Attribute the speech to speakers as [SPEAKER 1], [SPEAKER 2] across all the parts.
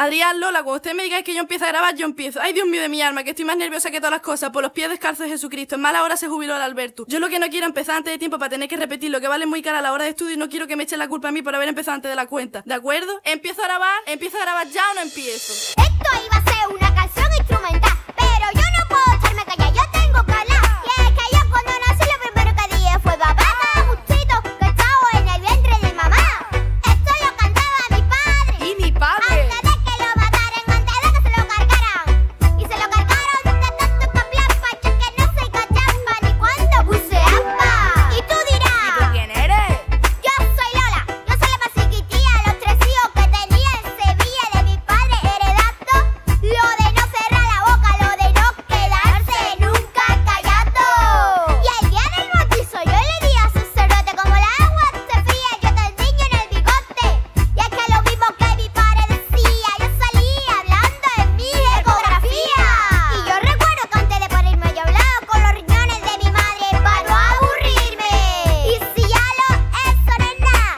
[SPEAKER 1] Adrián, Lola, cuando ustedes me digáis que yo empiezo a grabar, yo empiezo. Ay, Dios mío de mi alma, que estoy más nerviosa que todas las cosas. Por los pies descalzos de Jesucristo. En mala hora se jubiló el Alberto. Yo lo que no quiero es empezar antes de tiempo para tener que repetir lo que vale muy cara a la hora de estudio y no quiero que me echen la culpa a mí por haber empezado antes de la cuenta. ¿De acuerdo? ¿Empiezo a grabar ya o no empiezo?
[SPEAKER 2] Esto iba a ser una canción instrumental, pero yo no puedo estarme callada, yo tengo que hablar. Y es que yo cuando nací lo primero que dije fue papá, Agustito, que estaba en el vientre de mamá. Esto lo cantaba mi padre.
[SPEAKER 1] ¿Y mi padre?
[SPEAKER 2] Antes de que lo mataran, antes de que se lo cargaran. Y se lo cargaron de tanto caplar, pacha que no se cachaba ni cuando buceaba. Y tú dirás,
[SPEAKER 1] ¿Y tú quién eres?
[SPEAKER 2] yo soy Lola, yo soy la más chiquitilla de los 3 hijos que tenía en Sevilla de mi padre heredando lo de no cerrar la boca, lo de no quedarse nunca callado. Y el día del bautizo yo le di a sacerdote como el agua se fría, yo te enseño en el bigote. Y es que lo mismo que mi padre decía, yo salía hablando en mi ecografía. Y yo recuerdo que antes de ponerme yo hablaba con los riñones de mi madre para no aburrirme. Y si ya eso no es nada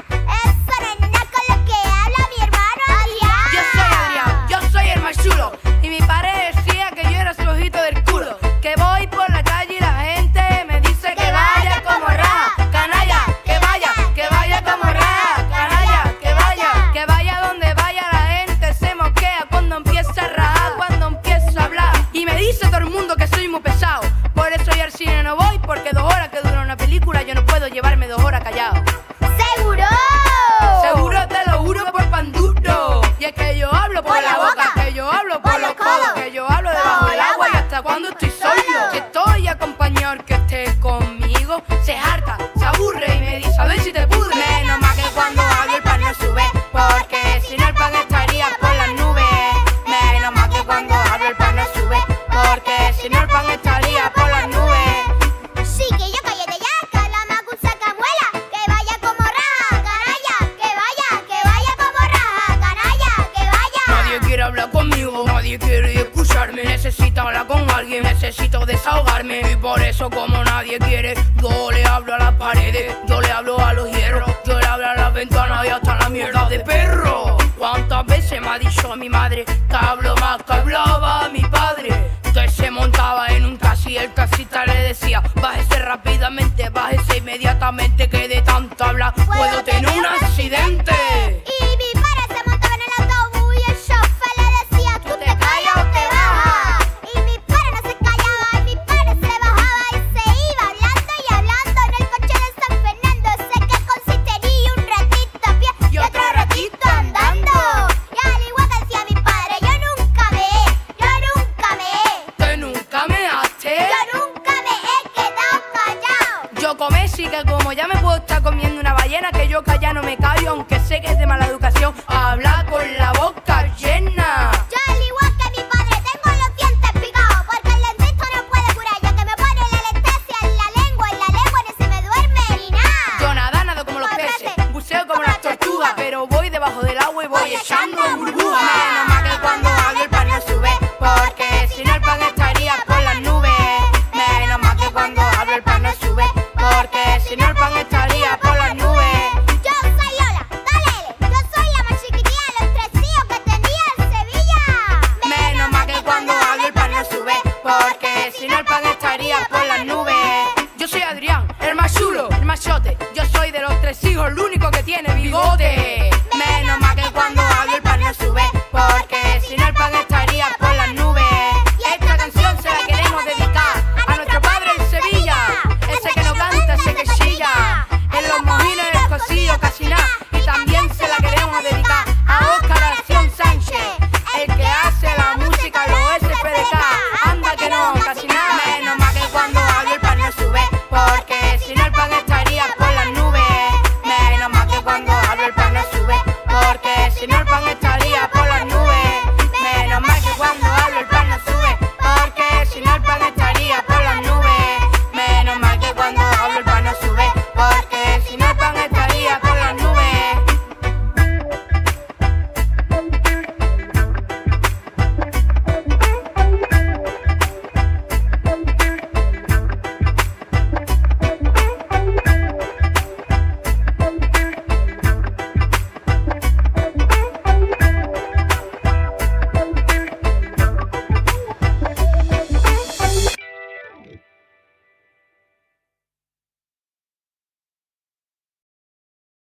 [SPEAKER 2] con lo que habla mi hermano Adrián.
[SPEAKER 3] Yo soy el más chulo. Y mi padre decía que yo era su ojito del culo. Que voy por la calle y la gente me dice que vaya como raja. Canalla, que vaya como raja. Canalla, que vaya donde vaya la gente se moquea cuando empieza a rajar, cuando empieza a hablar. Y me dice todo el mundo que soy muy pesado. Por eso yo al cine no voy, porque 2 horas que dura una película yo no puedo llevarme 2 horas callado.
[SPEAKER 2] ¡Seguro!
[SPEAKER 3] Seguro, te lo juro por pan duro. Y es que yo hablo por la boca, que yo hablo por los codos, que yo hablo debajo del agua y hasta cuando estoy solo. Si estoy acompañado, el que esté conmigo se harta, se aburre y me dice a ver si te pudre. Menos mal que cuando hablo el pan no sube, porque si no el pan estaría por las nubes. Menos mal que cuando hablo el pan no sube, porque si no el pan estaría por las nubes.
[SPEAKER 2] Sí, que yo cállate ya, que la macusa camuela, que vaya como raja, canalla, que vaya como raja, canalla, que vaya.
[SPEAKER 3] Nadie quiere hablar conmigo, nadie quiere escucharme. Necesito hablar con alguien, necesito desahogarme. Y por eso como nadie quiere, yo le hablo a las paredes, yo le hablo a los hierros, yo le hablo a las ventanas y hasta la mierda de perro. ¿Cuántas veces me ha dicho mi madre que hablo más que hablaba mi padre? Que se montaba en un taxi y el taxista le decía bájese rápidamente, bájese inmediatamente, que de tanto hablar puedo tener un accidente.